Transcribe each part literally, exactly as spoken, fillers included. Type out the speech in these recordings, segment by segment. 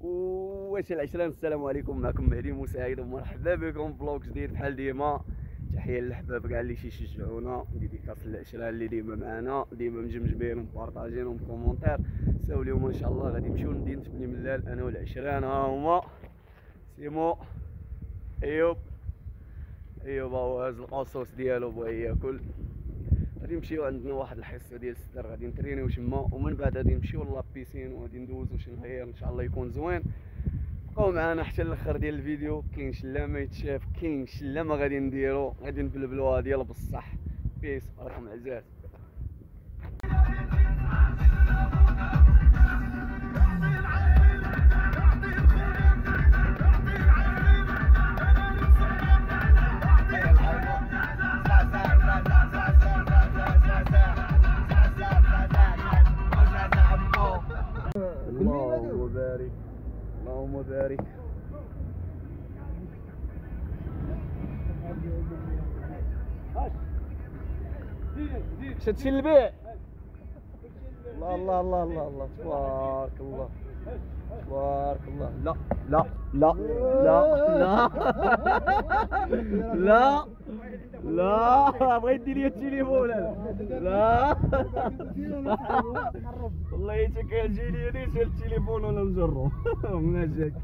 واش العشرين. السلام عليكم، معكم مهدي مساعد ومرحبا بكم في فلوق جديد بحال ديما. تحيه للحباب كاع اللي تيشجعونا، ديديكاس للعشرة اللي ديما معانا، ديما مجمجمين ومبارطاجين ومكومونتير. ساو اليوم ان شاء الله غادي نمشيو لمدينه بني ملال انا والعشرين. ها هما سيمو ايوب ايوب هو هاز القصوص ديالو بغا ياكل. غادي نمشيو عندنا واحد الحصه ديال السدر، غادي نترينيو تما ومن بعد غادي نمشيو لابيسين وغادي ندوزو شي نهار ان شاء الله يكون زوين. بقاو معنا حتى الاخر ديال الفيديو، كاين شلا ما يتشاف، كاين شلا ما غادي نديرو، غادي نبلبلوها ديال بصح. بيس راكم عزاز. اللهم بارك اللهم بارك. شتشي البيع. الله الله الله الله الله تبارك الله تبارك الله. لا لا لا لا لا لا لا بغيت دير لي التليفون. لا والله حتى كيجي لي دير التليفون وانا نجرو من جاك.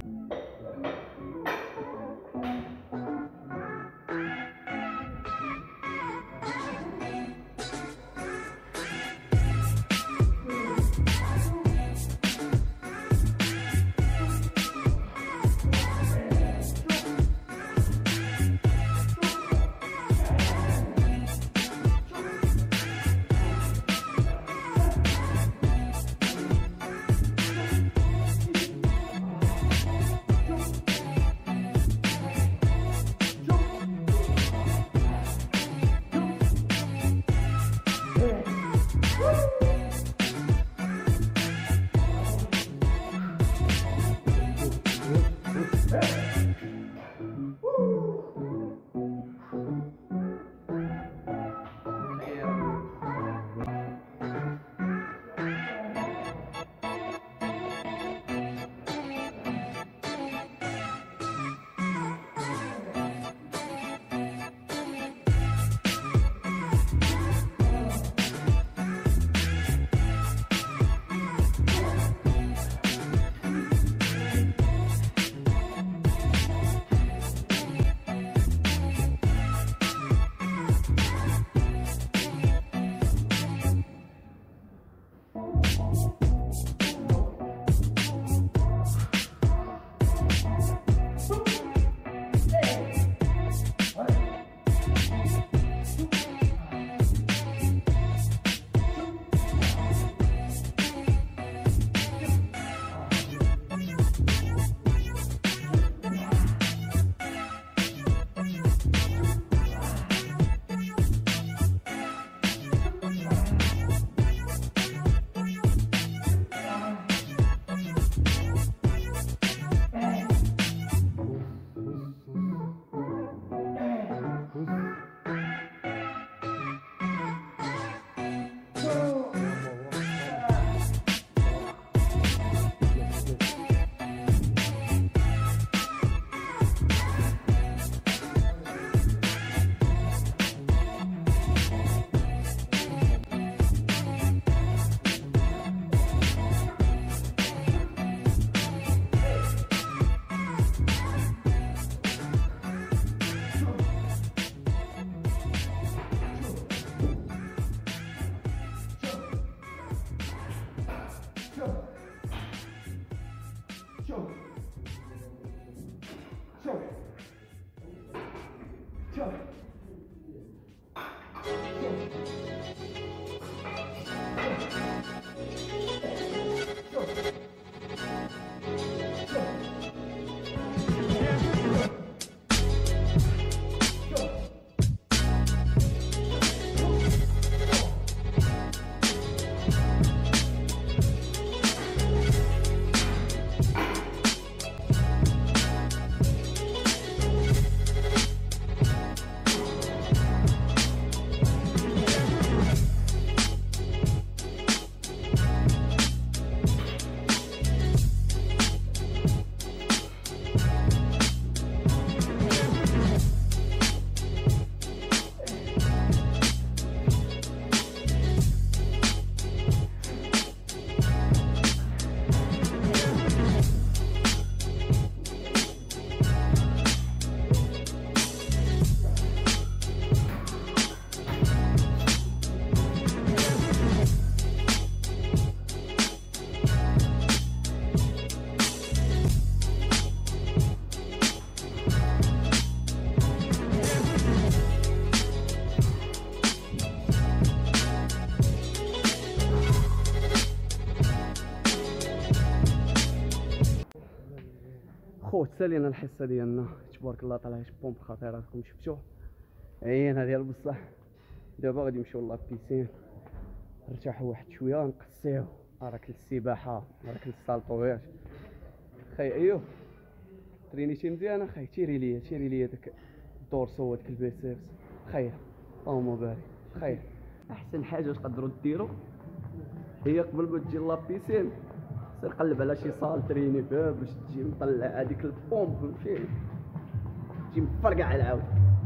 خو تسالينا الحصه ديالنا تبارك الله طالعه شي بومب خطيره راكم شفتوه عينها ديال بصح. دابا غادي نمشيو لابيسين نرتاحوا واحد شويه نقسيو راك السباحه راك السالطويات خاي. ايوه ترينيتي مزيان اخاي تيري ليا تيري ليا داك الدورسو وداك البيسيبس خير اللهم بارك خير. احسن حاجه تقدروا ديروا هي قبل ما تجي لابيسين سير قلب على شي صال تريني فيها باش تجي مطلع هذيك البومب فهمتي تجي مفرقع على العاود.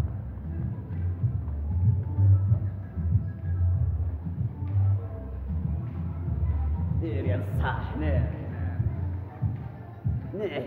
دير يا الصاح نار نار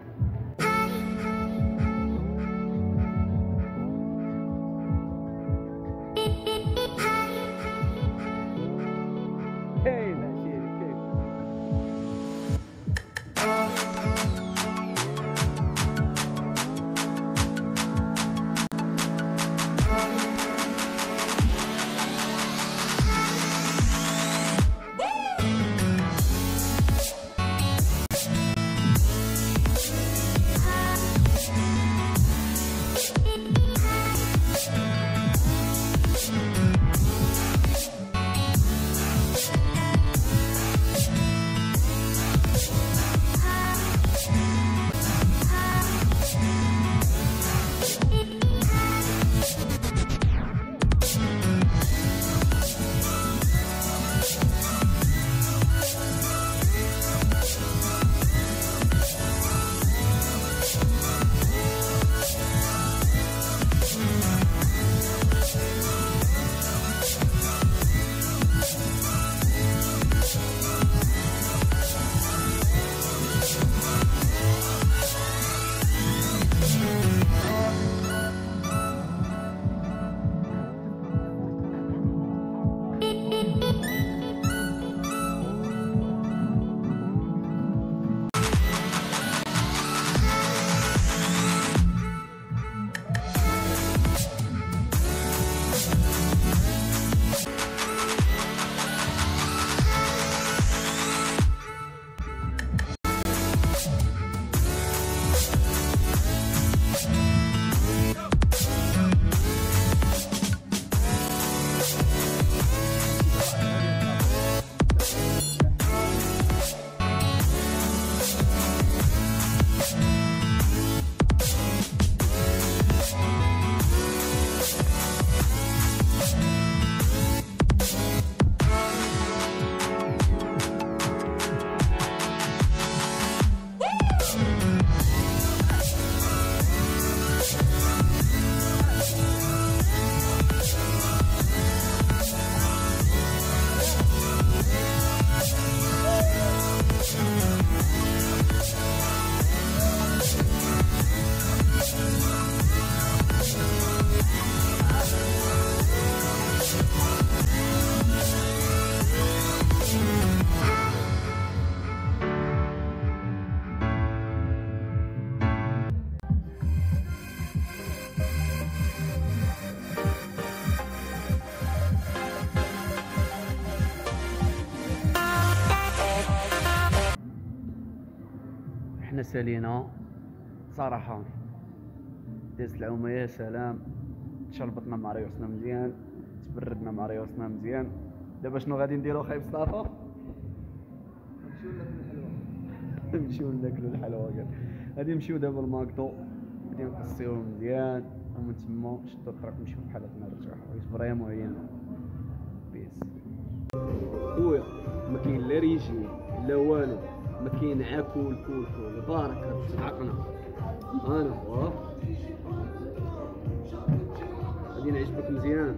حنا سالينا صراحه دازت العومه يا سلام تشربطنا مع ريوسنا مزيان تبردنا مع ريوسنا مزيان. دابا شنو غادي نديرو خاي مصطفى؟ نمشيو ناكلو الحلوى كاع غادي نمشيو دابا لماكدو غادي نقصيو مزيان ومن تما شدو الطريق نمشيو بحالاتنا نرتاحو فريمون عينا بيس. خويا ما كاين لا ريجيم لا والو ما كاين عا كول كول كول بارك تعقنا انا هو غادي نعجبك مزيان.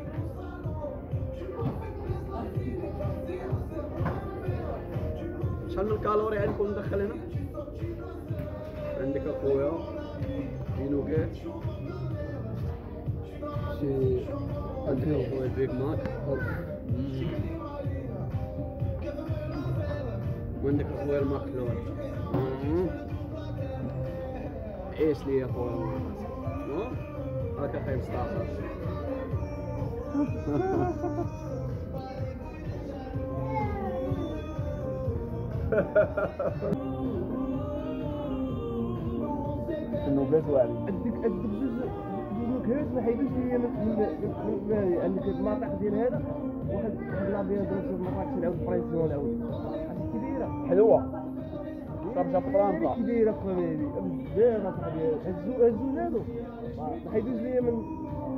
شحال من الكالوري عندكم ندخل هنا؟ عندك اخويا بينوكات شي عندك اخويا بيك ماك وعندك اخويا المخلول عيش لي يا اخويا هاكا خايب مصطفى. النوبات واعرين. عندك عندك جوج جوج نكهات ما حيدوش ليا من من من عندك المناطق ديال هذا واحد واحد لابيض درت مراكش نعاود فرنسيون نعاود كبيره حلوه خرجه في فرنسا كبيره خويا بزاف اصاحبي. هزو هزو هادو ما حيدوش ليا من